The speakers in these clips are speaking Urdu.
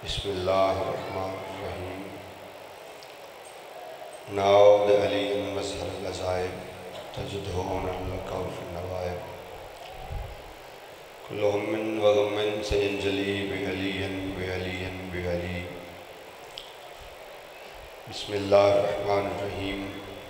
بسم اللہ الرحمن الرحیم ناود علی مظہر العزائب تجدہون لکا فی النوائب کل ہم و غم سینجلی بعلی بعلی بعلی بسم اللہ الرحمن الرحیم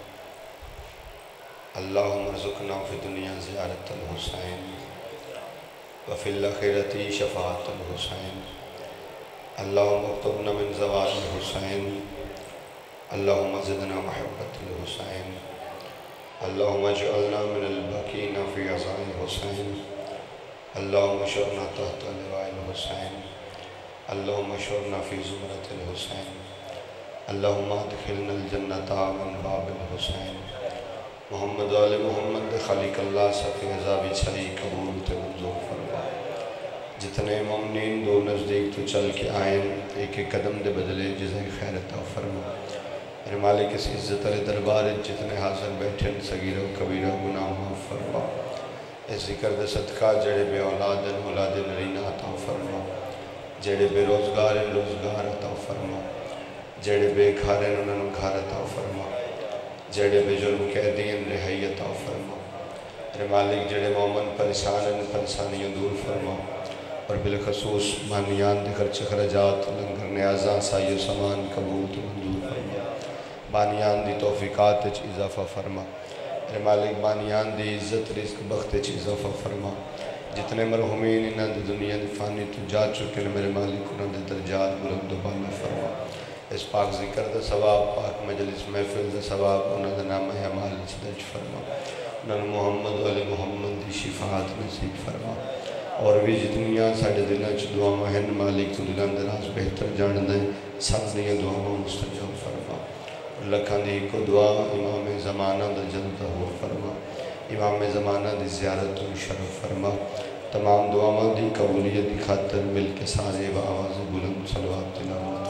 اللہم ارزقنا فی دنیا زیارت الحسین وفی الآخرۃ شفاعت الحسین اللہم اکتبنا من زوال الحسین اللہم زدنا محبت الحسین اللہم اجعلنا من الباقین فی عزاء الحسین اللہم اشرنا تحت لواء الحسین اللہم اشرنا فی زمرۃ الحسین اللہم ادخلنا الجنۃ من باب الحسین محمد آل محمد خلیق اللہ صفی عذابی چھائی قبول تے منظور فرما جتنے مومنین دو نزدیک تو چل کے آئیں ایک ایک قدم دے بدلے جزائی خیر عطا فرما میرے مالک اس عزت علی دربار جتنے حاضر بیٹھیں صغیرہ و کبیرہ گناہ معاف فرما اس ذکر دے صدقہ جڑے بے اولاد نرینہ عطا فرما جڑے بے روزگار روزگار عطا فرما جڑے بے گھر انہوں گھر عطا فرما جڑے بے جرم قیدین رہائی عطا فرما میرے مالک جڑے مومن پریشانیاں دور فرما اور بالخصوص بانیان دے خرچ خرجات لنگر نیازاں سائی و سامان قبول تو منظور فرما بانیان دی توفیقات اچ اضافہ فرما میرے مالک بانیان دی عزت رزق بخت اچ اضافہ فرما جتنے مرحومین انہاں دی دنیا دی فانی تو جا چکے میرے مالک انہاں دے درجات بلند و بالا فرما اس پاک ذکر دا ثواب پاک مجلس محفل دا ثواب انہاں دا نام اعمال اچ درج فرما انہاں محمد علی محمد دی شفاعت نصیب فرما اور بھی جتنیاں ساڑھے دلیں چھ دعا مہن مالک تو دلان دراز بہتر جان دیں سانزنیاں دعا میں مستجاب فرما لکھان دی کو دعا امام زمانہ دا جلد ظہور فرما امام زمانہ دی زیارت و شرف فرما تمام دعا میں دی قبولیت دی خاطر مل کے سارے و آواز بلند صلوات تلاوت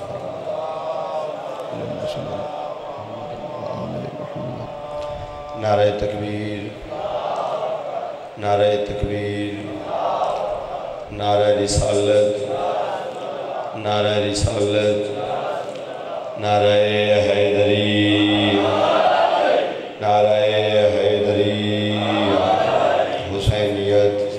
فرما نعرہ تکبیر نعرہ تکبیر نعرہ رسالت نعرہ رسالت نعرہ حیدری نعرہ حیدری حسینیت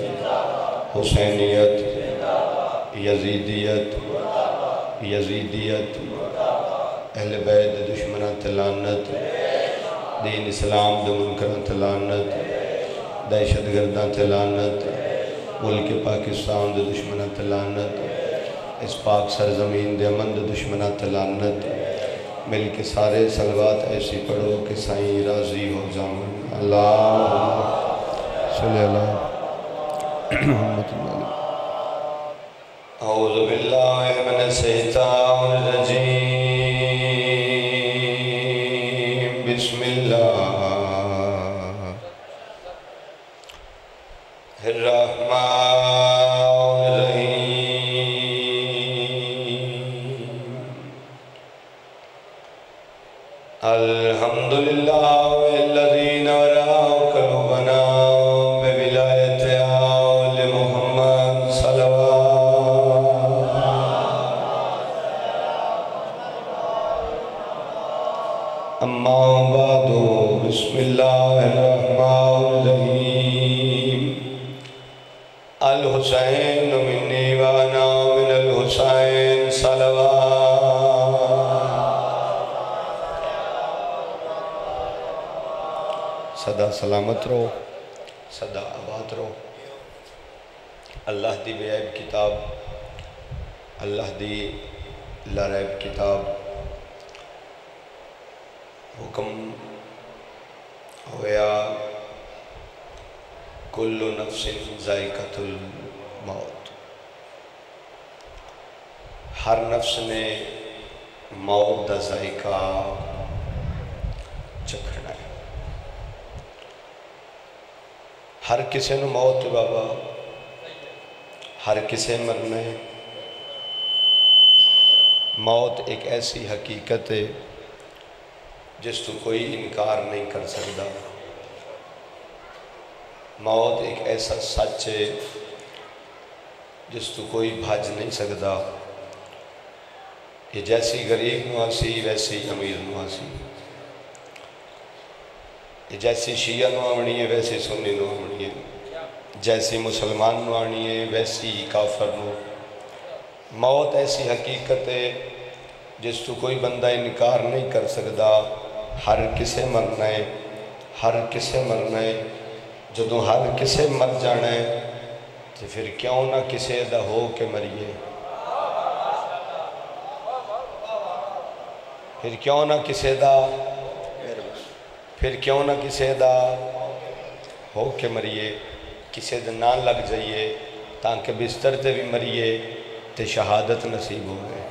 حسینیت یزیدیت یزیدیت اہل بیت دشمنہ تلانت دین اسلام دے منکرہ تلانت دہشت گردہ تلانت ملک پاکستان دے دشمنہ تلانت اس پاک سرزمین دے امن دے دشمنہ تلانت مل کے سارے صلوات ایسی پڑھو کہ سائیں راضی ہو جامن اللہ صلی اللہ محمد اللہ اعوذ باللہ من الشیطان الرجیم بسم اللہ الرحمن الرحیم الحمدللہ والذی نورا قلوبنا بولایت آل محمد صلوات اما بعد بسم اللہ الرحمن الرحیم الحسین منی وانا من الحسین صلوات صدا سلامت رو صدا آباد رو اللہ دی بے عیب کتاب اللہ دی لاریب کتاب حکم ہویا کل نفس ذائقۃ الموت ہر نفس نے موت دا ذائقہ چکھنا ہے ہر کسے نو موت بابا ہر کسے مرنا ہے موت ایک ایسی حقیقت ہے جس تو کوئی انکار نہیں کر سکتا موت ایک ایسا سچ ہے جس تو کوئی بھاج نہیں سکتا یہ جیسی غریب نو ہسی ویسی امیر نو ہسی، یہ جیسی شیعہ نو آمنی ہے ویسی سنی نو آمنی ہے، جیسی مسلمان نو آنی ہے ویسی کافر نو۔ موت ایسی حقیقت ہے جس تو کوئی بندہ انکار نہیں کر سکتا، ہر کسے مرنا ہے، ہر کسے مرنا ہے۔ جدوں ہر کسے مر جانا ہے تو پھر کیوں نہ کسے دا ہو کے مریے، پھر کیوں نہ کسے دا ہو کے مریے، کسے دا نہ لگ جائیے تاکہ بستر تے بھی مریے تے شہادت نصیب ہو گئے۔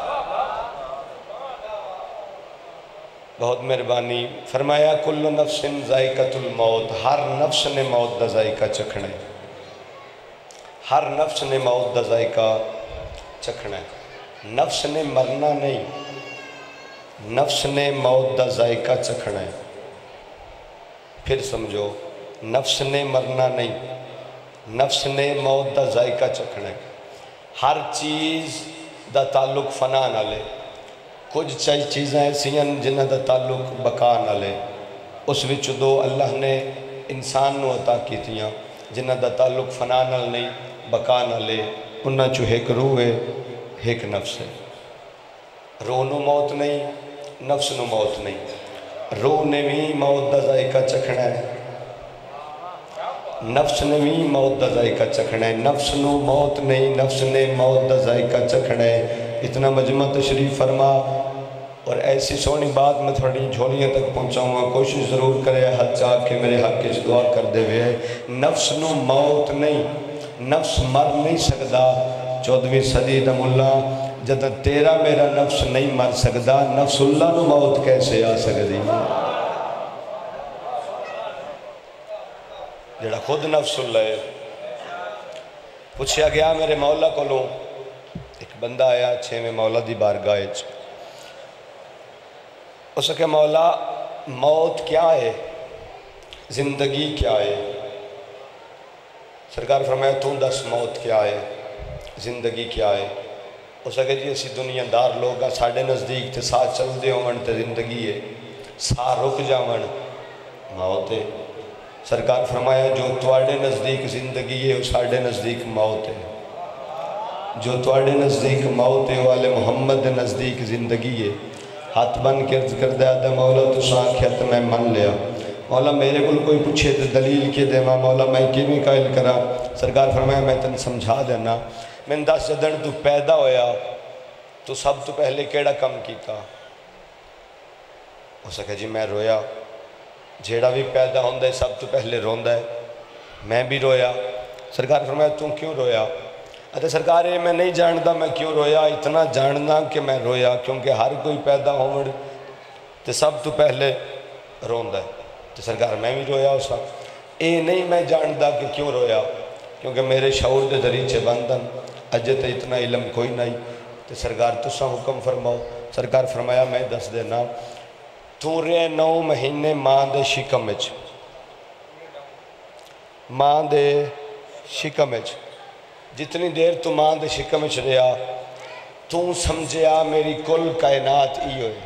بہت مہربانی فرمایا کل نفس ذائقۃ الموت، ہر نفس نے موت دا ذائقہ چکھنا ہے، ہر نفس نے موت دا ذائقہ چکھنا ہے۔ نفس نے مرنا نہیں، نفس نے موت دا ذائقہ چکھنا ہے۔ پھر سمجھو، نفس نے مرنا نہیں، نفس نے موت دا ذائقہ چکھنا ہے۔ ہر چیز دا تعلق فنا نہ لے، کچھ چیزیں ایسی ہیں جنہ دا تعلق بقا نہ لے، اس وچ دو اللہ نے انسان نو عطا کیتیاں جنہ دا تعلق فنا نہ نہیں بقا نہ لے، انہاں چو ایک روح ہے ایک نفس ہے۔ روح نو موت نہیں، نفس نو موت نہیں، روح نے بھی موت دا ذائقہ چکھنا ہے، نفس نے بھی موت دا ذائقہ چکھنا ہے۔ نفس نو موت نہیں، نفس نے موت دا ذائقہ چکھنا ہے۔ اتنا مجمع تشریف فرما، اور ایسی سونی بات میں تھوڑی جھولیاں تک پہنچاؤں گا، کوشش ضرور کرے حد چاہ کے میرے حق کی دعا کر دے ہوئے۔ نفس نو موت نہیں، نفس مر نہیں سکدا۔ 14ویں صدی دا ملا جدہ تیرا میرا نفس نہیں مر سکدا، نفس اللہ نو موت کیسے آ سکدی؟ جڑا خود نفس اللہ ہے۔ پوچھیا گیا میرے مولا کو لوں، ایک بندہ آیا 6ویں مولا دی بارگاہ وچ، اس کہ مولا موت کیا ہے، زندگی کیا ہے؟ سرکار فرمایا تو دس موت کیا ہے، زندگی کیا ہے؟ اس کہ جی اسی دنیا دار لوگ ساڑھے نزدیک تے ساتھ چل دے ہون تے زندگی ہے، سا رک جاون موت ہے۔ سرکار فرمایا جو تواڑے نزدیک زندگی ہے وہ ساڑھے نزدیک موت ہے، جو تواڑے نزدیک موت ہے والے محمد نزدیک زندگی ہے۔ ہاتھ بن کے عرض کر دیا دا مولا تو ساکھیت میں من لیا، مولا میرے کل کوئی پوچھے تو دلیل کے دے مولا میں کیویں قائل کرا؟ سرکار فرمایا میں تن سمجھا دینا، میں دس جدن تو پیدا ہویا تو سب تو پہلے کیڑا کم کیتا؟ ہو سکے جی میں رویا، جیڑا بھی پیدا ہوندہ ہے سب تو پہلے روندہ ہے، میں بھی رویا۔ سرکار فرمایا تو کیوں رویا؟ سرکار میں نہیں جانتا میں کیوں رویا، اتنا جاننا کہ میں رویا کیونکہ ہر کوئی پیدا ہومڑ تو سب تو پہلے روندہ ہے، تو سرکار میں بھی رویا اسا۔ اے نہیں میں جانتا کہ کیوں رویا کیونکہ میرے شعور دے دریچے بندن، اجے تے اتنا علم کوئی نہیں، تو سرکار تسا حکم فرماؤ۔ سرکار فرمایا میں دس دینا، تو رہے 9 مہینے ماں دے شکمچ، ماں دے شکمچ، جتنی دیر تو ماں دے شکمچ رہا تو سمجھیا میری کل کائنات ای ہوئے،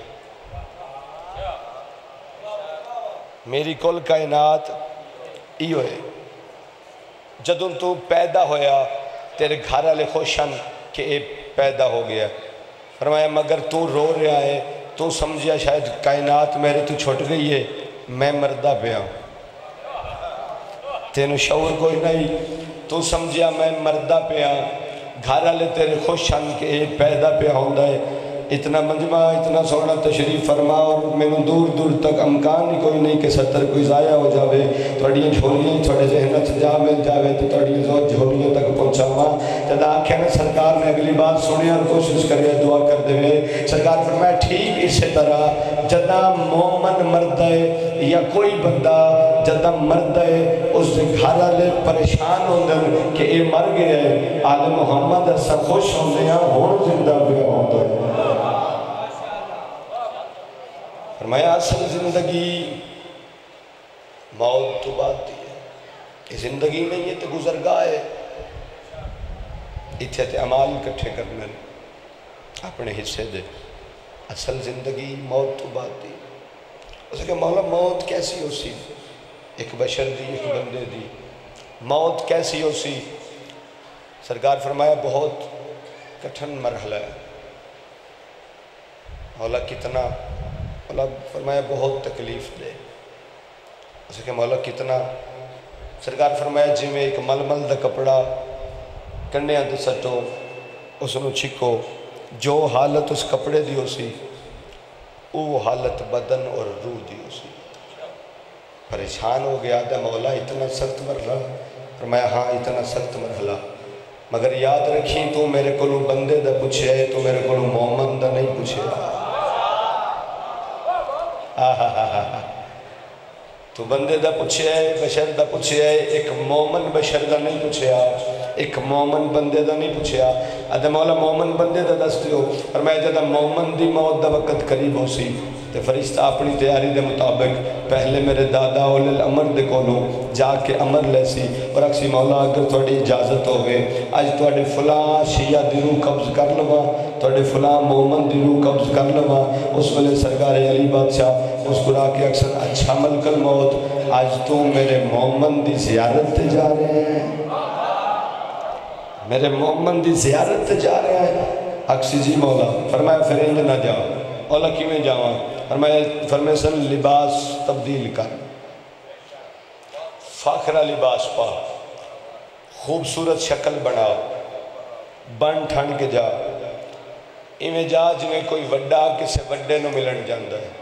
میری کل کائنات ای ہوئے۔ جدوں تو پیدا ہویا تیرے گھر والے خوشن کہ اے پیدا ہو گیا، فرمایا مگر تو رو رہا ہے تو سمجھیا شاید کائنات میرے تو چھوٹ گئی ہے، میں مردہ پیا، تینو شعور کوئی نہیں، تو سمجھیا میں مردہ پیا، گھر والے تیرے خوشن کہ اے پیدا پیا ہوندہ ہے۔ اتنا مجمع اتنا سونا تشریف فرما، اور میں دور دور تک امکان ہی کوئی نہیں کہ ستر کوئی ضائع ہو جاوے، توڑیاں جھولیاں تھوڑے ذہنت جا مل جاوے تو توڑیاں جھولیاں تک پہنچا ہوا۔ جدا آنکھیں میں سرکار نے اگلی بات سنی اور کوشش کرے دعا کر دے ہوئے، سرکار فرمایا ٹھیک اسی طرح جدا مومن مرد ہے یا کوئی بندہ جدا مرد ہے اس سے گھر والے پریشان ہوندن کہ اے مر گیا ہے، آل محمد ایسا خوش ہوندے ہیں ہون زندہ پہ ہوندہ ہے۔ فرمایا اصل زندگی موت تو بات دی ہے، یہ زندگی نہیں ہے تو گزرگاہ ہے، اتھے تے عمال کٹھے کرنے، اپنے حصے دے اصل زندگی موت تو بعد دی. اس کہ مولا موت کیسی ہو سی؟ ایک بشر دی، ایک بندے دی موت کیسی ہو سی؟ سرکار فرمایا بہت کٹھن مرحلہ ہے. مولا کتنا؟ مولا فرمایا بہت تکلیف دے. اس کہ مولا کتنا؟ سرکار فرمایا جی میں ایک ململ دا کپڑا کنڈیاں تے سٹو، اس نو چھکو، جو حالت اس کپڑے دی ہو سی وہ حالت بدن اور روح دی ہو سی. پریشان ہو گیا تھا مولا اتنا سخت مرحلہ؟ فرمایا ہاں اتنا سخت مرحلہ، مگر یاد رکھیں تو میرے کو بندے دا پوچھے ہے، تو میرے کو مومن دا نہیں پوچھے. تو بندے دا پوچھے ہے، بشر دا پوچھے ہے، ایک مومن بشر دا نہیں پوچھے، ایک مومن بندے دا نہیں پوچھے. ادھا مولا مومن بندے دا دستے ہو. فرمایا جدہ مومن دی موت دا وقت قریب ہو سی تے فرشتہ اپنی تیاری دے مطابق پہلے میرے دادا اولی الامر دے کولوں جا کے امر لے سی اور اکسی مولا اگر تھوڑی اجازت ہوئے آج تھوڑے فلاں شیعہ دی روح قبض کر لوا، تھوڑے فلاں مومن دی روح قبض کر لوا. اس ویلے سرکار علی بادشاہ مسکرا کے اکثر اچھا ملک الموت آج تو میرے مومن دی زیارت تے جا رہے ہیں، میرے مومن دی زیارت تے جا رہے ہیں. اکسی جی مولا. فرمایا پھر انج نہ جاؤ. مولا کیویں جاواں؟ فرمایا سن لباس تبدیل کر، فاخرہ لباس پا، خوبصورت شکل بنا، بن ٹھنڈ کے جا. ایویں جا جویں کوئی وڈا کسے وڈے نو ملن جاندا ہے.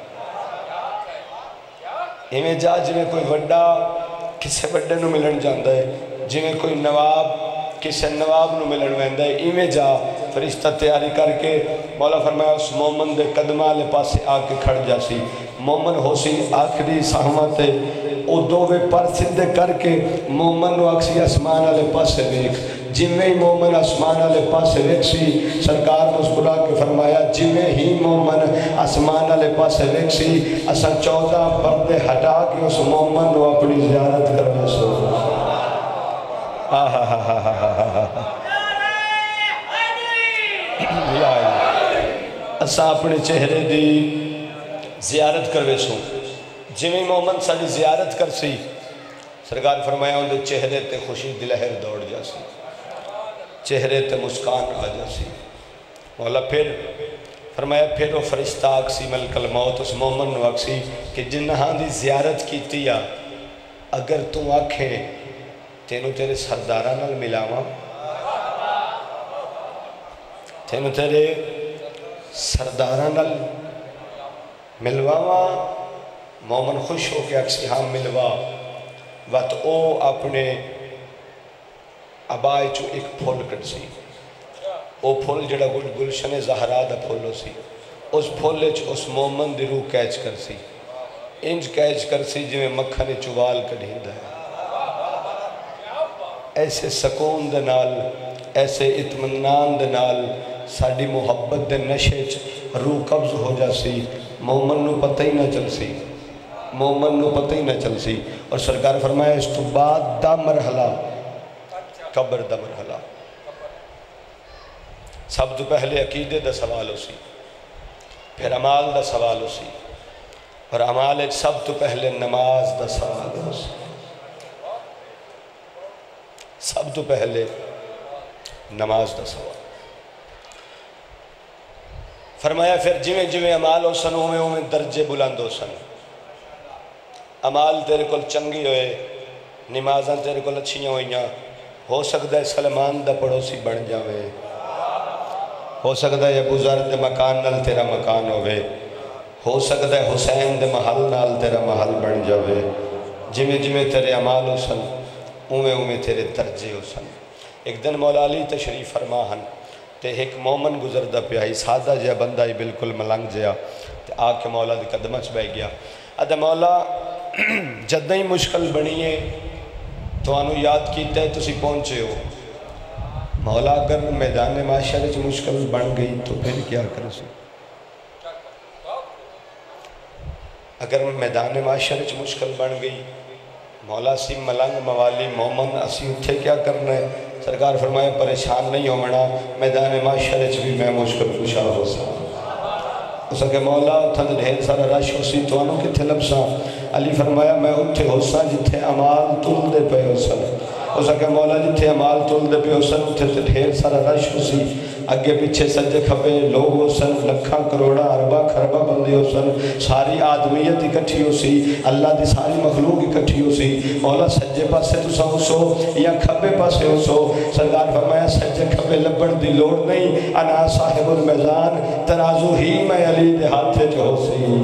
ایویں جا جویں کوئی وڈا کسے وڈے نو ملن جاندا ہے، جویں کوئی نواب کسے نواب نو ملن ویندا ہے. ایویں جا. فرشتہ تیاری کر کے مولا فرمایا اس مومن دے قدمہ لے پاسے آ کے کھڑ جا سی. مومن ہو سی آخری سہمہ تے او دووے پر سدھے کر کے مومن نو اکسی اسمان والے پاسے ویکھ. جویں ہی مومن اسمان والے پاسے ویکھ سی سرکار مسکرا کے فرمایا جویں ہی مومن اسمان والے پاسے ویکھ سی اساں 14 پردے ہٹا کے اس مومن نو اپنی زیارت کرنا سو. اساں اپنے چہرے دی زیارت کروے سو. جویں مومن ساری زیارت کر سی سرکار فرمایا ان دے چہرے تے خوشی دلہر دوڑ جا سی، چہرے تے مسکان آ جا سی. مولا پھر فرمایا پھر وہ فرشتہ آکسی ملک الموت اس مومن نو آکسی کہ جنہاں دی زیارت کی تیا اگر تو آکھیں تینو تیرے سردارہ نال ملاواں، تینو تیرے سردارہ نال ملواواں. مومن خوش ہو کے اکسی ہاں ملوا. وقت او اپنے عبائے چو ایک پھول کٹ سی. او پھول جڑا گلشن زہرا دا پھول ہو سی. اس پھولے چو اس مومن دی روح کیچ کر سی، انج کیچ کر سی جو مکھن چوال کڑھیں دا ہے. ایسے سکون دے نال، ایسے اطمینان دے نال ساڑی محبت دے نشے روح قبض ہو جا سی. مومن نو پتہ ہی نہ چل سی، مومن نو پتہ ہی نہ چل سی. اور سرکار فرمایا اس تو بعد دا مرحلہ قبر دا مرحلہ. سب تو پہلے عقیدے دا سوال ہو سی، پھر عمال دا سوال ہو سی، اور عمال ایک سب تو پہلے نماز دا سوال ہو سی. سب تو پہلے نماز دا سوال. فرمایا پھر جویں جویں عمال ہو سن اویں اویں درجے بلند ہو سن. عمال تیرے کل چنگی ہوئے، نمازاں تیرے کل اچھیاں ہوئیاں، ہو سکتا ہے سلمان دا پڑوسی بن جاوے، ہو سکتا ہے ابو ذر دے مکان نال تیرا مکان ہوئے، ہو سکتا ہے حسین دے محل نال تیرا محل بن جاوے. جویں جویں تیرے عمال ہو سن اویں اویں تیرے درجے ہو سن. ایک دن مولا علی تشریف فرما ہن تے ایک مومن گزردہ پیا ہی سادہ جہا بندہ ہی بالکل ملنگ جہا تے آ کے مولا دے قدمہ چ بہ گیا. ادھا مولا جدہ ہی مشکل بنی ہے تو آنو یاد کیتا ہے تسی پہنچے ہو. مولا اگر میدان معاشرے چ مشکل بن گئی تو پھر کیا کر سی؟ اگر میدان معاشرے چ مشکل بن گئی مولا سی ملنگ موالی مومن اسی اتھے کیا کرنا ہے؟ سرکار فرمایا پریشان نہیں ہونا، میدان معاشر بھی میں مشکل کشا ہو سا اس کہ مولا اتھا ڈھیر سارا رش ہو سی تو انہوں کتھے لبساں؟ علی فرمایا میں اتھے ہو سا جتھے عمال تل دے پہ ہو سا اس کہ مولا جتھے عمال تل دے پہ ہو سا اتھے ڈھیر سارا رش ہو سی، اگے پیچھے سجے کھپے لوگ ہو سن، لکھاں کروڑا عربہ خربہ بندے ہو سن، ساری آدمیت اکٹھی ہو سی، اللہ دی ساری مخلوق اکٹھی ہو سی، مولا سجے پاسے تسا ہو سو یا کھپے پاسے ہو سو، سرکار فرمایا سجے کھپے لبن دی لوڑ نہیں، انا صاحب المیزان ترازو ہی میں علی دے ہاتھے جو ہو سی،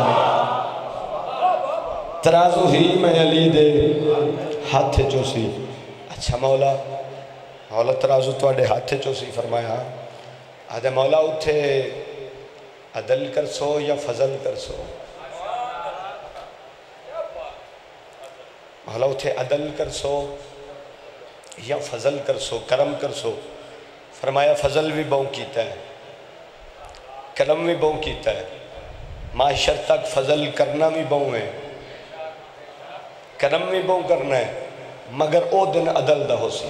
ترازو ہی میں علی دے ہاتھے جو سی۔ اچھا مولا ترازو توڑے ہاتھے جو سی، فرمایا آدھے مولا اتھے عدل کر سو یا فضل کر سو؟ مولا اتھے عدل کر سو یا فضل کر سو، کرم کر سو؟ فرمایا فضل بھی بہوں کیتا ہے، کرم بھی بہوں کیتا ہے، معاشر تک فضل کرنا بھی بہوں ہے، کرم بھی بہوں کرنا ہے، مگر او دن عدل دا ہو سی،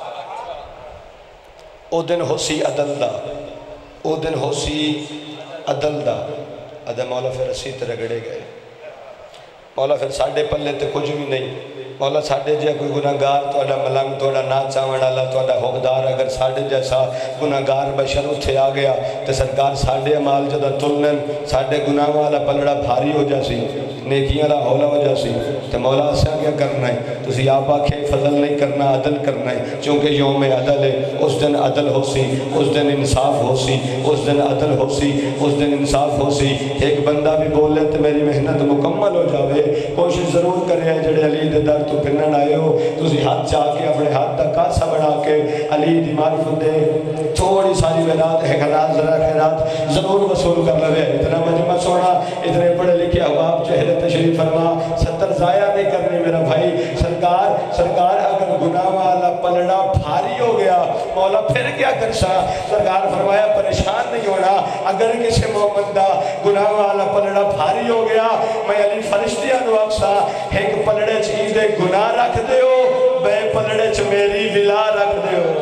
او دن ہو سی عدل دا، او دن ہو سی عدل دا۔ ادھے مولا پھر اسی طرح گڑے گئے، مولا پھر ساڑھے پلے تے کچھ بھی نہیں، مولا ساڑھے جے کوئی گناہگار توڑا ملنگ توڑا نا چاوڑ اللہ توڑا حقدار اگر ساڑھے جیسا گناہگار بشر اتھے آ گیا تو سرکار ساڑھے عمال جدہ تلنن ساڑھے گناہ والا پلڑا بھاری ہو جاسی، نیکیاں لا حولا ہو جاسی، تو مولا اسے کیا کرنا ہے؟ تو اسی آپ آکھے فضل نہیں کرنا، عدل کرنا ہے، چونکہ یوم عدل ہے، اس دن عدل ہو سی، اس دن انصاف ہو سی، اس دن عدل ہو سی، اس دن انصاف ہو سی۔ ایک بندہ بھی بولے تو میری محنت مکمل ہو جاوے، کوشش ضرور کرے جڑے علی دے در تو پھرنن آئے ہو، تو اسی ہاتھ چاہ کے اپنے ہاتھ دا کاسا بڑھا کے علی دی معرفت دے تھوڑی ساری ویرات ہے خیرات ذرا خیرات ضرور وصول کر لوے۔ اتنا مجمع سونا، اتنے پڑھے لکھے احباب چہرے تشریف فرما، 70 ضائع نہیں کرنی میرا بھائی۔ سرکار اگر گناہ والا پلڑا بھاری ہو گیا مولا پھر کیا کرسا؟ سرکار فرمایا پریشان نہیں ہونا، اگر کسی مومن دا گناہ والا پلڑا بھاری ہو گیا میں علی فرشتیاں نو آکسا ایک پلڑے چیزے گناہ رکھ دے ہو، بے پلڑے چ میری ولا رکھ دے ہو۔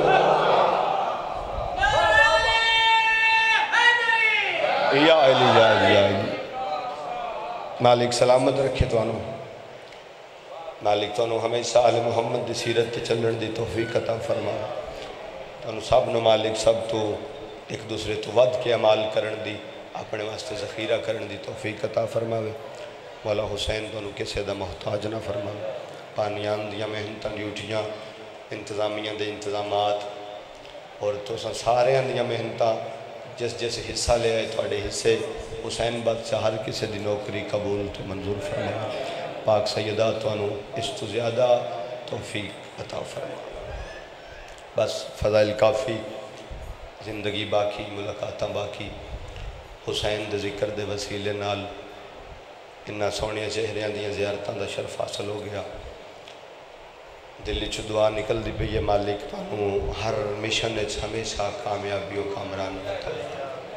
یا علی یا علی یا علی، مالک سلامت رکھے تو آنو، مالک تو انہوں ہمیشہ آل محمد دی سیرت تے چلن دی توفیق عطا فرما، تو انہوں سب نو مالک سب تو ایک دوسرے تو ود کے عمال کرن دی، اپنے واسطے ذخیرہ کرن دی توفیق عطا فرماوے۔ مولا حسین تو انہوں کسے دا محتاج نہ فرماوے، پانیان دیا محنتاں ڈیوٹیاں، انتظامیہ دے انتظامات، اور تو سارے اندیا محنتاں جس حصہ لے آئے توڑے حصے حسین بادشاہ ہر کسے دی نوکری قبول تو منظور فرماوے۔ پاک سیدہ تو انہوں اس تو زیادہ توفیق عطا فرما۔ بس فضائل کافی، زندگی باقی، ملاقاتاں باقی، حسین دے ذکر دے وسیلے نال انہا سونیاں چہریاں دیاں زیارتاں دا شرف حاصل ہو گیا۔ دلی چو دعا نکل دی پہ یہ مالک تو انہوں ہر مشن اچھ ہمیشہ کامیابی و کامران ہوتا ہے۔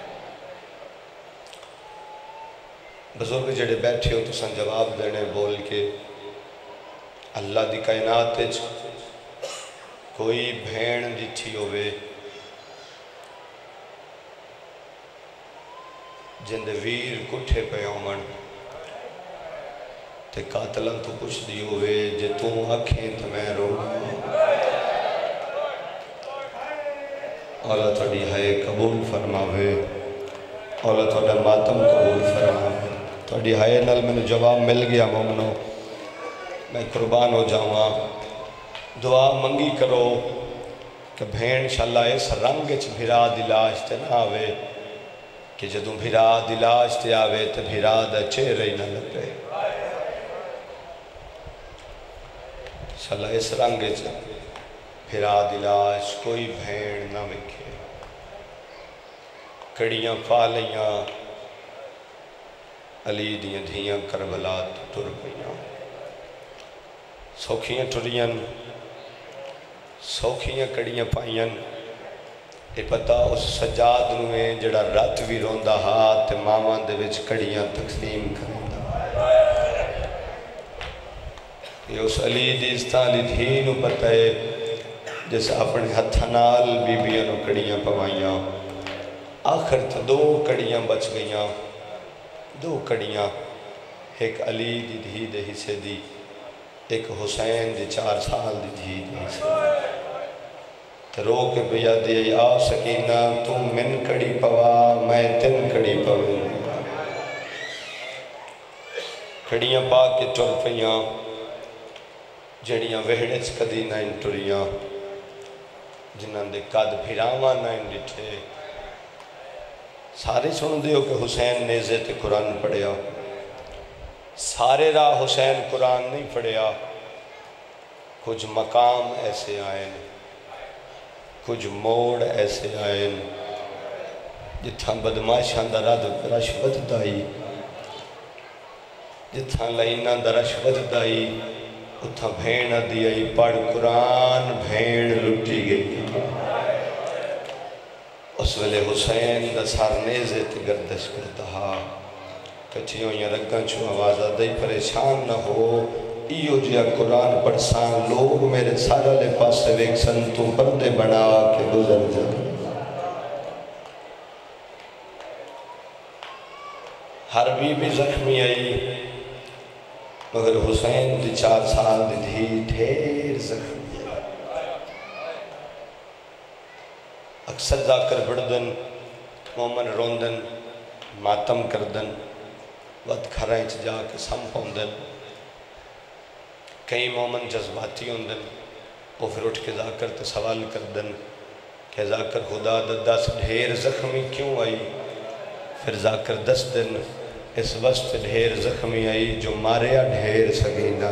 بزرگ جڑے بیٹھے ہو تو سن جواب دینے بول کے، اللہ دی کائنات اچھ کوئی بھین جتھی ہوئے جندے ویر کٹھے پہ ہومن تے قاتلن تو پوچھ دی ہوئے جے تو آکھیں تو میں رو۔ اللہ تھوڑی ہائے قبول فرماوے، اللہ تھوڑا ماتم قبول فرماوے۔ تھوڑی ہائے نال میں نے جواب مل گیا مومنو، میں قربان ہو جاؤں، دعا منگی کرو کہ بھین انشاءاللہ اس رنگ اچھ بھرا دلاش تے نہ آوے کہ جدوں بھرا دلاش تے آوے تے بھرا دا چہرے ہی نہ لگے۔ انشاءاللہ اس رنگ اچھ بھرا دلاش کوئی بھین نہ وکھے، کڑیاں پالیاں علی دیاں دھیاں کربلات ٹر پئیاں، سوکھیاں ٹریاں سوکھیاں کڑیاں پائیاں۔ اے پتہ اس سجاد نویں جڑا رات بھی روندہ ہاتھ مامان دے وچ کڑیاں تقسیم کرندہ۔ کہ اس علی دی استالی دھی نو پتہ ہے جس اپنے ہتھ نال بیبیاں نو کڑیاں پوائیاں، آخر تا 2 کڑیاں بچ گئیاں، 2 کڑیاں، ایک علی دی دھی دے حصے دی، ایک حسین دی 4 سال دی دھی دے حصے دی۔ تو رو کے بیا دی آ سکینہ تو من کڑی پوا میں تن کڑی پویں، کڑیاں پا کے ٹر پئیاں جڑیاں وہڑے کدی نہ ٹریاں، جنہاں دے قد بھیراواں نہ ڈٹھے۔ سارے سن دیو کہ حسین نیزے تے قرآن پڑھیا، سارے راہ حسین قرآن نہیں پڑھیا، کچھ مقام ایسے آئیں، کچھ موڑ ایسے آئیں جتھاں بدماشاں دا رشوت دائی، جتھاں لائنہ دا رشوت دائی، اتھاں بھین دیائی پڑھ قرآن بھین لٹی گئی۔ اس ویلے حسین دا سار نیزے تے گردش کرتا، کچھیوں یا رگاں چھو آوازہ دائی پریشان نہ ہو، ایو جیا قرآن پڑھسان لوگ میرے سارا لے پاس سے ایک سن تو پردے بنا کے گزر جا۔ ہر بی بھی زخمی آئی مگر حسین دی 4 سال دی دھی ڈھیر زخمی آئی۔ اکثر جا کر بڑھدن، مومن روندن، ماتم کردن، وقت کھرائیں جا کے سم پوندن، کئی مومن جذباتی ہوندن، وہ پھر اٹھ کے جا کر تو سوال کردن کہ جا کر خدا دس ڈھیر زخمی کیوں آئی؟ پھر جا کر 10 دن اس وقت ڈھیر زخمی آئی جو ماریا ڈھیر سگینہ۔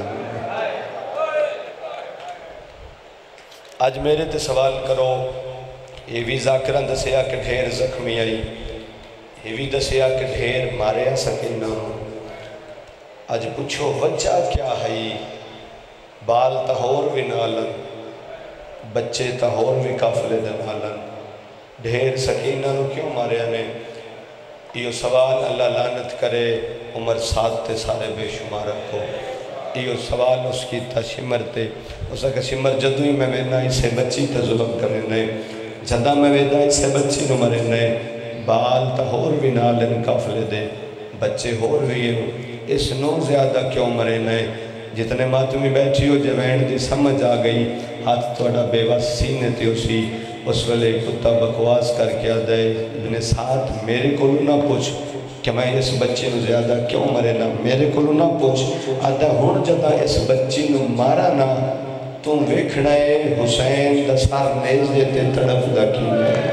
آج میرے تے سوال کرو، یہ بھی ذاکران دسیا کہ ڈھیر زخمی آئی، یہ بھی دسیا کہ ڈھیر ماریا سگینہ۔ آج پوچھو وجہ کیا ہے؟ بال تہور بھی نالن، بچے تہور بھی قافلے دے نالن، ڈھیر سکینہ نو کیوں ماریا نے؟ یہ سوال اللہ لعنت کرے عمر 7 تے سارے بے شمار رکھو۔ یہ سوال اس کی تا شمر تے، اسا کہ شمر جدوئی میں وینا اسے بچی تے ظلم کرنے، جدہ میں وینا اسے بچی نو مرنے، بال تہور بھی نالن قافلے دے، بچے ہور بھی اس نو زیادہ کیوں مرنے؟ جتنے ماتمی بیٹھی ہو جوین دی سمجھ آ گئی، ہاتھ توڑا بے وس سینے تے اسی، اس ویلے کتا بکواس کر کے آدھے ابن سعد میرے کولو نہ پوچھ کہ میں اس بچے نو زیادہ کیوں مرے نا، میرے کولو نہ پوچھ آدھا ہون جدہ اس بچی نو مارا نا، تم ویکھنائے حسین دا سار نیزے تے طرف دا کی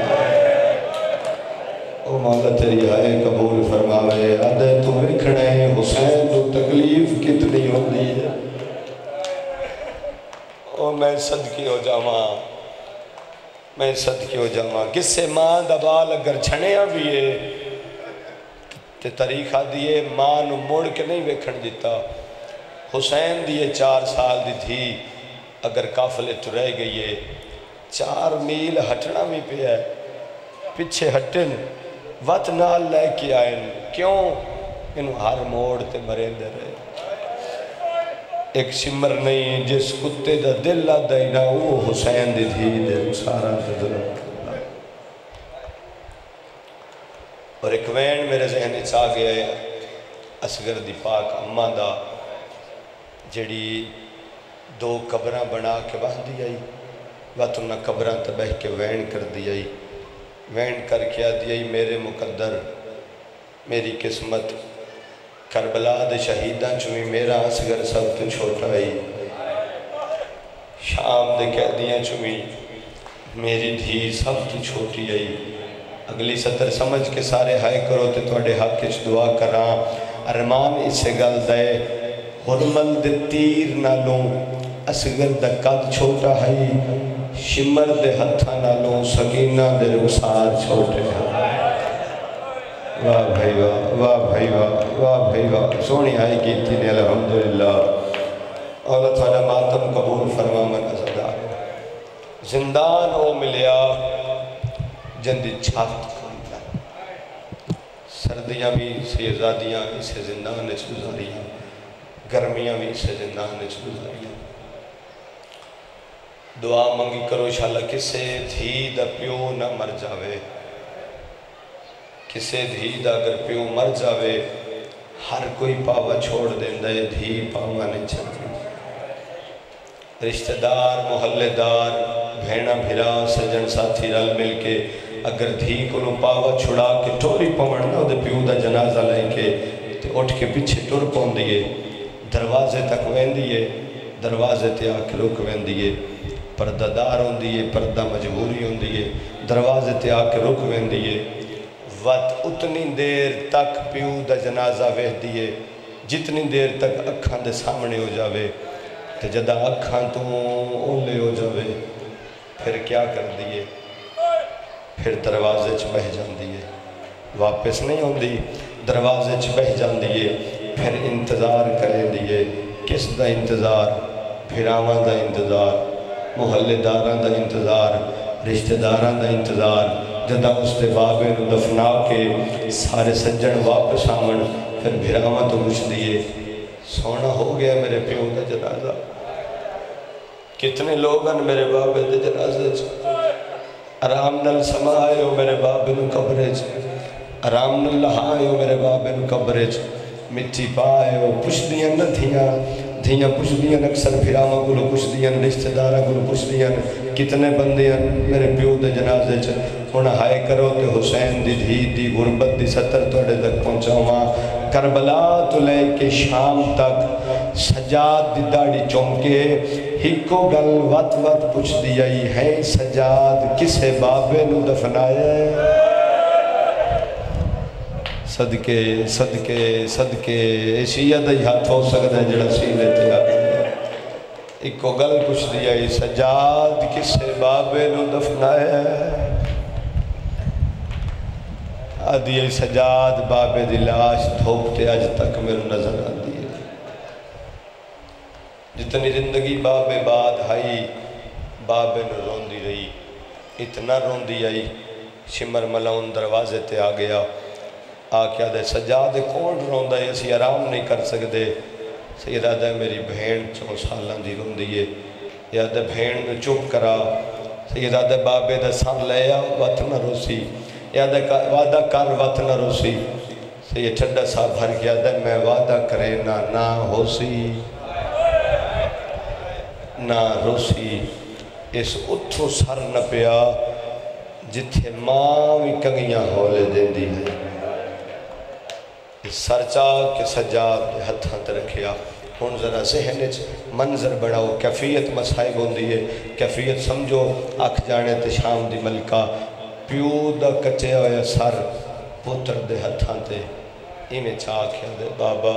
او مولا تیری آئے قبول فرماوے، آدھے تم ویکھنائے حسین تو تکلیف کتنی ہوتی ہے۔ او میں صدقی ہو جاواں، میں صدقی ہو جاواں، کس سے ماں دبال اگر چھنیاں بھی ہے تے طریقہ دیئے ماں نو موڑ کے نہیں ویکھن دیتا۔ حسین دیئے 4 سال دی تھی، اگر قافلے تو رہ گئی ہے 4 میل ہٹنا بھی پہ ہے، پچھے ہٹن وط نال لے کے آئیں، کیوں؟ انہوں ہر موڑ تے مرین دے رہے۔ ایک شمر نہیں جس کتے دا دل آدھائی نہ وہ حسین دی دھی دے سارا تے ظلم کرنا۔ اور ایک وین میرے ذہن چاہ گیا ہے، اصغر دی پاک اماں دا جڑی 2 قبرہ بنا کے باندھ دی آئی، وقت انہا قبرہ تبہ کے وین کر دی آئی، وین کر کے آدھی آئی میرے مقدر میری قسمت کربلا دے شہیدان چوئی میرا اصغر سب تو چھوٹا آئی، شام دے قیدیاں چوئی میری دھی سب تو چھوٹی آئی۔ اگلی سطر سمجھ کے سارے ہائے کرو تے توڑے حق کچھ دعا کران، ارمان اسے گل دے حرمل دے تیر نہ لوں، اصغر دا قد چھوٹا ہے، شمر دے ہتھا نہ لوں، سکینہ دے رخسار چھوٹے ہیں۔ واہ بھائی واہ، واہ بھائی واہ، واہ بھائی واہ، سونی آئی کیتی نے الحمدللہ۔ اللہ تعالیٰ ماتم قبول فرما من ازدہ۔ زندان او ملیا جندی چھات کھولنا، سردیاں بھی سیزادیاں اسے زندان نے گزاریاں، گرمیاں بھی اسے زندان نے گزاری. دعا منگی کرو انشاءاللہ کسے دھی دا پیو نہ مر جاوے. کسے دھی دا اگر پیو مر جاوے ہر کوئی پاوا چھوڑ دیندہ ہے، دھی پاوا نہیں چھڑتی. رشتہ دار محلے دار بھینا بھرا سجن ساتھی رل مل کے اگر دھی کو نو پاوا چھڑا کے ٹوری پوڑنا دے پیو دا جنازہ لے کے تے اٹھ کے پیچھے ٹر پون دیئے، دروازے تک وین دیئے، دروازے تے آ کے رک وین دیئے، پردہ دار ہون دیئے، پردہ مجبوری ہون دیئے، دروازے تے آ کے رک وین دیئے. وقت اتنی دیر تک پیو دا جنازہ ویہ دیئے جتنی دیر تک اکھاں دے سامنے ہو جاوے. تے جدہ اکھاں تو اولے ہو جاوے پھر کیا کر دیئے؟ پھر دروازے چ بہ جان دیئے، واپس نہیں ہون دی، دروازے چ بہ جان دیئے. پھر انتظار کریں دیئے. کس دا انتظار؟ پھراواں دا انتظار، محلے داراں دا انتظار، رشتہ داراں دا انتظار. جدہ اس دے بابے نو دفنا کے سارے سجن واپس آمن پھر بھراواں تو مجھ دیئے سونا ہو گیا میرے پیو دا جنازہ. کتنے لوگ ہیں میرے بابے دے جنازے چ آرام نل سما آئے ہو میرے بابے نو قبرے چ، آرام نل لہا آئے ہو میرے بابے نو قبرے چ، مٹی پا آئے ہو. پوچھ دیاں نہ دھیاں پوچھ دیاں اکثر پھراواں کو پوچھ دیاں رشتہ داراں کو پوچھ دیاں کتنے بندے ہیں میرے پیو دے جنازے چ. ہن ہائے کرو تے حسین دی دھی دی غربت دی ستر توڑے تک پہنچاواں. کربلا تو لے کے شام تک سجاد دی داڑی چونکے ہکو گل وط وط پوچھ دیائی ہے سجاد کسے بابے نو دفنائے. صدقے صدقے صدقے ایشیہ دائی ہاتھ ہو سکتا ہے جڑا سینے تے آگے ہکو گل پوچھ دیائی سجاد کسے بابے نو دفنائے. آدھی سجاد بابے دی لاش دھوپتے آج تک میرے نظر آدھی ہے. جتنی زندگی بابے بعد آئی بابے نو روندی رہی، اتنا روندی آئی شمر ملاؤن دروازے تے آ گیا. آکیا دے سجاد کون روندہ ہے اسی آرام نہیں کر سکتے. سیدہ دے میری بھین 4 سالاں دی روندی ہے. یا دے بھین میں چپ کرا. سیدہ دے بابے دے سر لیا وقت نہ روسی. یا دے وعدہ کر وقت نہ روسی. سید ٹھڈا صاحب بھر گیا دے میں وعدہ کرے نہ ہوسی نہ روسی. اس اتھو سر نہ پیا جتھے ماں بھی کنگیاں ہولے دے دی ہے. سر چاہ کے سجاد ہتھاں تے رکھیا. ہن ذرا ذہن وچ منظر بڑھاؤ، کیفیت مصائب ہوندی ہے، کیفیت سمجھو. اکھ جانے تے شام دی ملکہ پیو دا کچے ہویا سر پتر دے ہتھاں تے ایمیں چاہ کیا دے بابا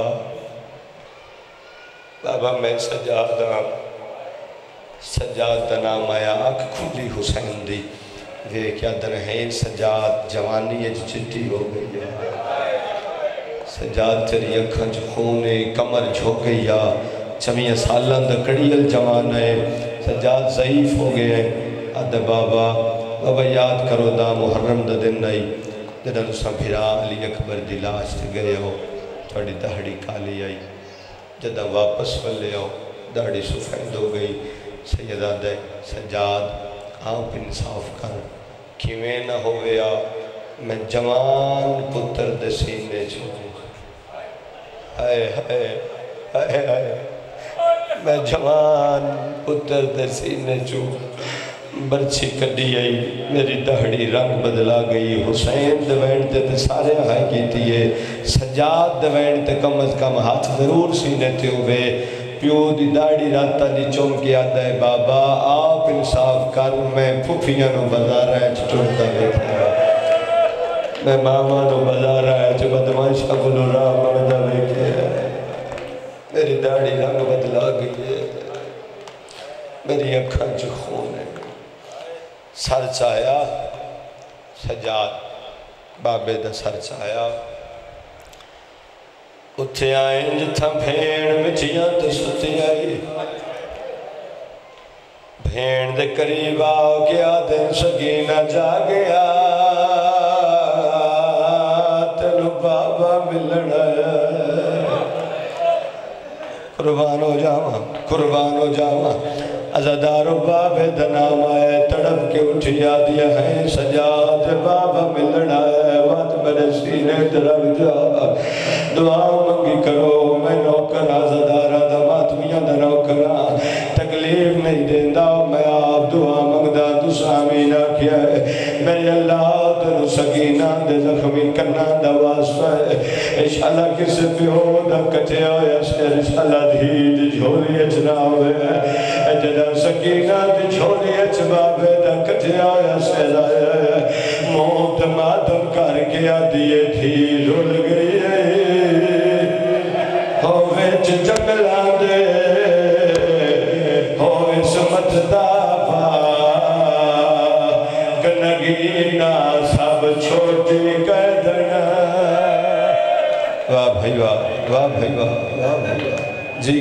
بابا میں سجاد ہاں. سجاد دا نام آیا اکھ کھلی حسین دی وے کیا در ہے سجاد جوانی اج چٹی ہو گئی ہے. سجاد تیری اکھاں جو خونے کمر جھوک گیا 6 سالاں دا کڑیل جوان ہے. سجاد ضعیف ہو گئے ہیں. آدھے بابا یاد کرو دا محرم دا دن آئی جدہ تساں بھرا علی اکبر دی لاش تے گئے ہو تھوڑی دہڑی کالی آئی. جدہ واپس والے ہو دہڑی سفید ہو گئی. سیدہ دے سجاد آپ انصاف کر کیویں نہ ہویا میں جوان پتر دے سینے چھوڑے. ہائے ہائے ہائے ہائے میں جوان پتر دے سینے چھوڑے برچی کڈی آئی میری دہڑی رنگ بدلا گئی. حسین دوین تے سارے ہائے کیتی ہے. سجاد دوین تے کم از کم ہاتھ ضرور سینے تے ہوئے. پیو دی داڑی راتا دی چونکی آدھا ہے بابا آپ انصاف کر میں پھوپیاں نو بازار ہے چھوڑتا بیٹھا میں ماما نو بازار ہے جو بدمائشہ گلو راہ مردہ بیٹھے میری داڑی رنگ بدلا گئی ہے میری اکھاں جو خون ہے. سر چایا سجاد بابے دا سر چایا اتھے آئیں جتھا بھین مچیاں تے ستی آئی. بھین دے قریب آؤ گیا دن سگینہ جا گیا تینو بابا ملن آیا. قربان ہو جاواں قربان ہو جاواں عزادار بابے دنام آئے تڑپ کے اٹھیا دیا ہے سجاد بابا ملنا ہے وات میرے سینے درب جا دعا منگی کرو میں نوکر عزادارہ دماتمیاں نوکرہ تکلیف نہیں دیندہ میں آپ دعا منگدہ تو سامینہ کیا ہے میرے اللہ تنو سکینہ دے زخمی کرنا دا واسطہ ہے انشاءاللہ کسی پہ ہو دا کٹے آیا سیر انشاءاللہ دھید جھولی اچناوے جدا سکینہ دی جھولی اچبابے دا کٹے آیا سیر آیا موت ماتم کر کے دیئے تھی رول گئی ہوئے جنگلان دے ہوئے سمت دابا گنگینا سب چھوٹی گردنا واہ بھائی واہ واہ بھائی واہ جی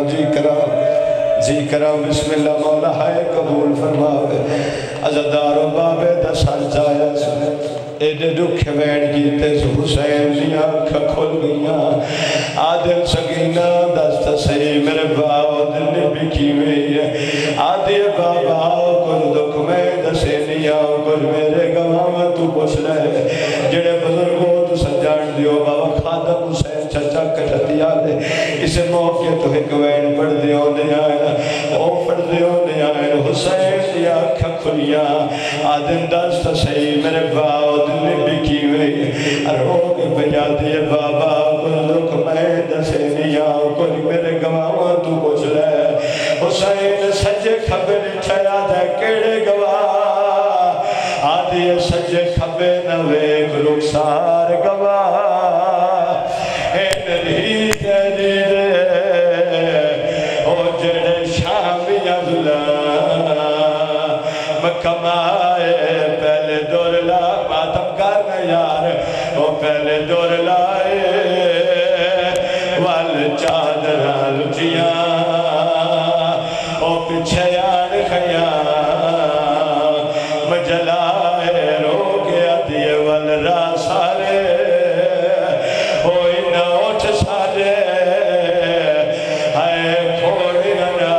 کرا بسم اللہ مولا ہے قبول فرماوے عزدار و بابے دا سر جایا سنے ایڈے دکھ وین کیتے حسین دیا آنکھا کھل گیا آدم سکینہ دست صحیح میرے باؤ دل نے بکی ہوئی ہے آدھے بابا کل دکھ میں دسے نیا کل میرے گواہ تو پوچھ رہے جڑے بزرگوں تو سجان دیو بابا خادم حسین چچا کٹھتیا دے اسے موقع تو ایک وین پڑھ دیو دے آئینا او پڑھ دیو دے آئینا حسین دیا آنکھا کھلیا آدم دست صحیح میرے باؤ دل نے بکی ہوئی روگ بجا دے بابا کل دکھ میں دسے نیا کل میرے گواہ تو پوچھ رہے حسین سجے کھبے نٹھیا دے کیڑے گواہ آدھی سجے کھبے نوے رخسار گواہ اے نری تیری دے او جڑے شامی اللہ مکمائے پہلے دور لا ماتم کرنا یار او پہلے دور لائے وال چادر لچیاں او پچھے آن خیاں مجلائے رو گیا دیئے والرا سارے ہوئی نہ اٹھ سارے ہائے کھوڑی نہ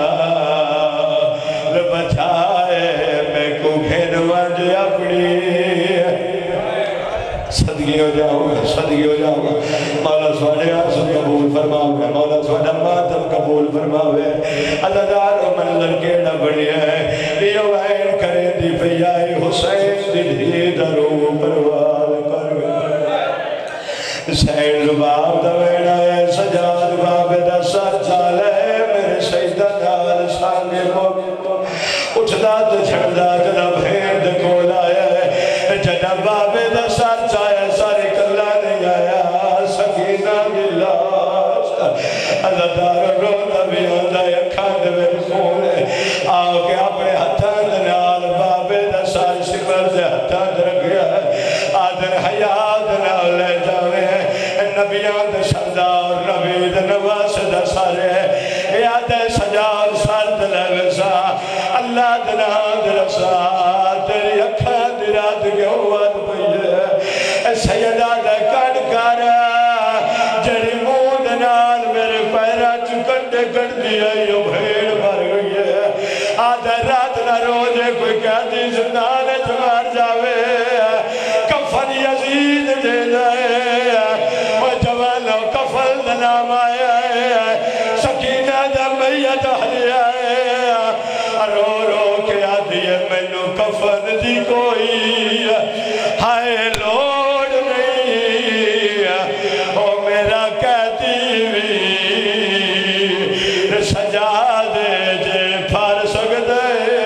لبچائے میں کو گھر وانج اپنی صدقی ہو جاؤں گا مولا سوانے آسم قبول فرماوے مولا سوانے ماتم قبول فرماوے اللہ دار و منظر کیڑا بڑی ہے یہ وین کرے دی پیائی حسین دی درو پروال کروے حسین رباب دوینا ہے سجاد باب دا سر چالے میرے سیدہ دال سانگے موقع اٹھدا تو چھڑدا جدا بھین دے کول آیا ہے جدا باب دا سر چایا سارے کلا نہیں آیا سکینہ دلاش اللہ دار رو نبی آدھا یا کھاند میں کھولے آؤ کہ اپنے ہتھان دنال بابے دا سار شکر دے ہتھان در گیا آدھر حیات نہ لے جاوے نبیان دے سردار نبی دے نواس دا سارے یاد سجار سرد لگسا اللہ دناد رسا تیری اکھا دراد کے ہواد پہلے سیدہ دے کڑ کر جڑی مود نال میرے پیرا چکندے کر دیا یہ بھیڑ بھر گئی ہے آدھے رات نہ روجے کوئی قیدی زندان چمار جاوے کفن یزید دے جائے وہ جوانوں کفل دنام آیا ہے سکینہ دا میت حلی آیا رو رو کے آدھی ہے میں نو کفن دی کوئی ہائے لوڑ نہیں او میرا کہتی بھی سجا دے جے پھار سکتے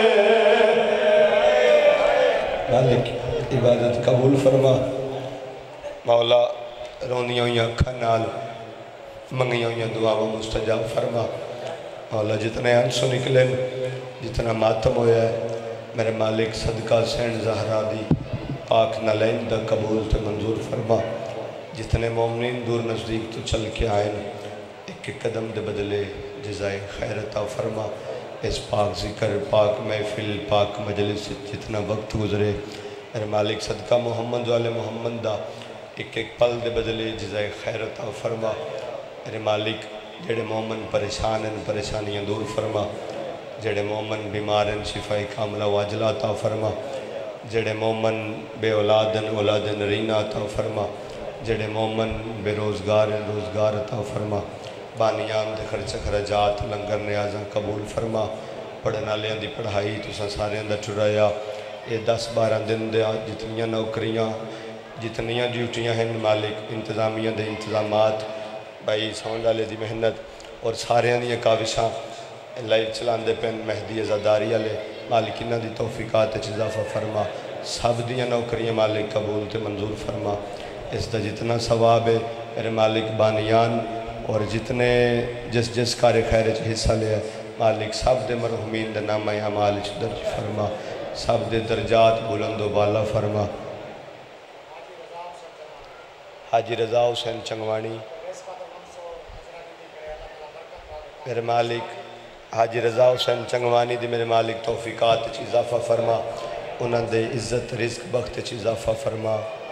مالک عبادت قبول فرما مولا رونیاں ہوئی اکھا نال منگیاں ہوئی دعا و مستجاب فرما مولا جتنے آنسو نکلے جتنا ماتم ہویا ہے میرے مالک صدقہ سین زہرہ دی پاک نلین دا قبول تے منظور فرما جتنے مومنین دور نزدیک تو چل کے آئیں ایک قدم دے بدلے جزائے خیر عطا فرما اس پاک ذکر پاک محفل پاک مجلس جتنا وقت گزرے میرے مالک صدقہ محمد والے محمد دا ایک پل دے بدلے جزائے خیر عطا فرما میرے مالک جڑے مومن پریشان ہیں پریشانیاں دور فرما، جڑے مومن بیمار ہیں شفاء کاملہ واجلہ عطا فرما، جڑے مومن بے اولادن اولاد نرینہ عطا فرما، جڑے مومن بے روزگار ہیں روزگار عطا فرما، بانیان دے خرچ خرجات لنگر نیازاں قبول فرما، پڑھنا لیاں دی پڑھائی تساں سارے اندر ٹرایا، یہ 10-12 دن دے جتنیاں نوکریاں جتنیاں ڈیوٹیاں ہیں مالک انتظامیہ دے انتظامات بھائی سمجھ والے دی محنت اور سارے دیاں کاوشاں لائف چلان دے پین مہدی ازاداری والے مالک انہاں دی توفیقات اضافہ فرما، سب دیاں نوکریاں مالک قبول تے منظور فرما، اس دا جتنا ثواب ہے میرے مالک بانیان اور جتنے جس کار خیر حصہ لیا مالک سب دے مرحومین دے نامہ اعمال درج فرما، سب دے درجات بلند و بالا فرما۔ حاجی رضا حسین چنگوانی میرے مالک حاجی رضا حسین چنگوانی دی میرے مالک توفیقات اضافہ فرما، انہاں دے عزت رزق بخت اضافہ فرما،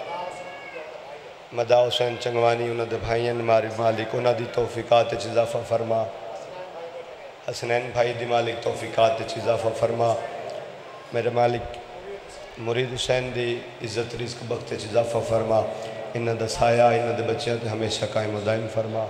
مدا حسین چنگوانی انہاں دے بھائیاں ہمارے مالک انہاں دی توفیقات اضافہ فرما، حسنین بھائی دی مالک توفیقات اضافہ فرما، میرے مالک مرید حسین دی عزت رزق بخت اضافہ فرما، انہاں دا سایہ انہاں دے بچیاں تے ہمیشہ قائم و دائم فرما۔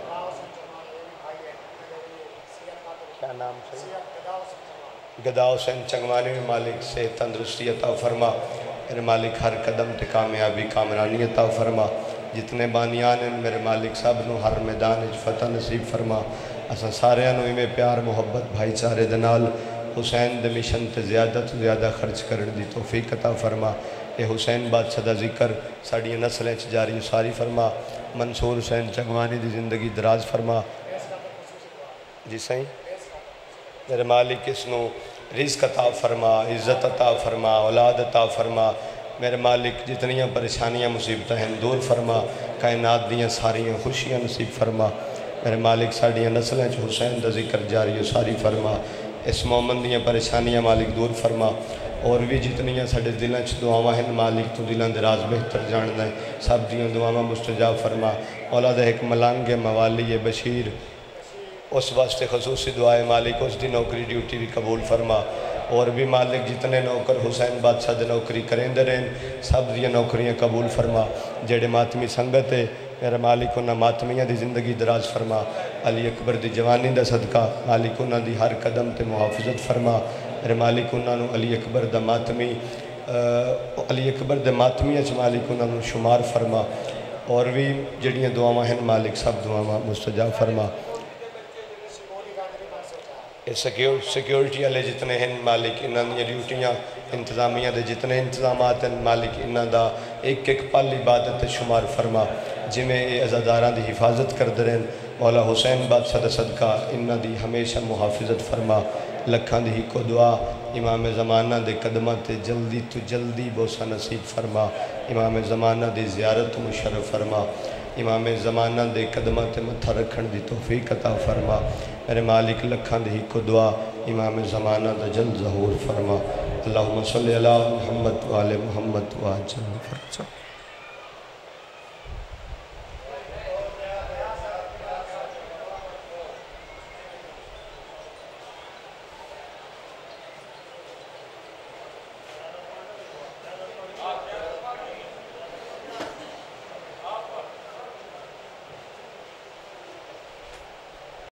کیا نام سے گدا حسین چنگوانی میں مالک سے تندرستی عطا فرما، میرے مالک ہر قدم تے کامیابی کامرانی عطا فرما، جتنے بانیان ہیں میرے مالک سب نو ہر میدان فتح نصیب فرما، اساں سارے انو میں پیار محبت بھائی چارے دنال حسین دے مشن تے زیادہ خرچ کرنے دی توفیق عطا فرما، اے حسین بادشاہ دا ذکر ساڑی نسلیں جاری ساری فرما، منصور حسین چنگوانی دی زندگی دراز فرما، جی صحیح میرے مالک اس نو رزق عطا فرما، عزت عطا فرما، اولاد عطا فرما، میرے مالک جتنیاں پریشانیاں مصیبتیں ہیں دور فرما، کائنات دیاں ساریاں خوشیاں نصیب فرما، میرے مالک ساڑیاں نسلیں حسین دا ذکر جاری ساری فرما، اس مومن دیاں پریشانیاں مالک دور فرما، اور بھی جتنیاں ساڑے دلیں دعاواں ہیں مالک تو دلیں دراز بہتر جاننا ہے، سب دیاں دعاواں مستجاب فرما، اولاد ایک ملانگ موالی بشیر اس واسطے خصوصی دعائے مالک اس دی نوکری ڈیوٹی بھی قبول فرما، اور بھی مالک جتنے نوکر حسین بادشاہ دے نوکری کریں دے رہیں سب دیا نوکریاں قبول فرما، جیڑے ماتمی سنگت ہے میرے مالک انہاں ماتمیاں دی زندگی دراز فرما، علی اکبر دی جوانی دا صدقہ مالک انہاں دی ہر قدم تے محافظت فرما، میرے مالک انہاں نو علی اکبر دے ماتمی اچھ مالک انہاں نو شمار فرما، اور بھی جڑیاں دعاواں ہیں مالک سب دعاواں مستجاب فرما، سیکیورٹی والے جتنے ہیں مالک انہاں دی ڈیوٹیاں انتظامیہ دے جتنے انتظامات ہیں مالک انہاں دا ایک پل عبادت شمار فرما، جمیں اے عزاداراں دی حفاظت کر دریں مولا حسین بادشاہ دا صدقہ انہاں دی ہمیشہ محافظت فرما، لکھاں دی کو دعا امام زمانہ دے قدمہ تے جلدی تو جلدی بوسہ نصیب فرما، امام زمانہ دی زیارت مشرف فرما، امام زمانہ دے قدمہ تے متھا رکھن دی توفیق عطا فرما، میرے مالک لکھاں دی کو دعا امام زمانہ دا جلد ظہور فرما، اللہم صلی اللہ محمد و آل محمد و آجل فرچہ۔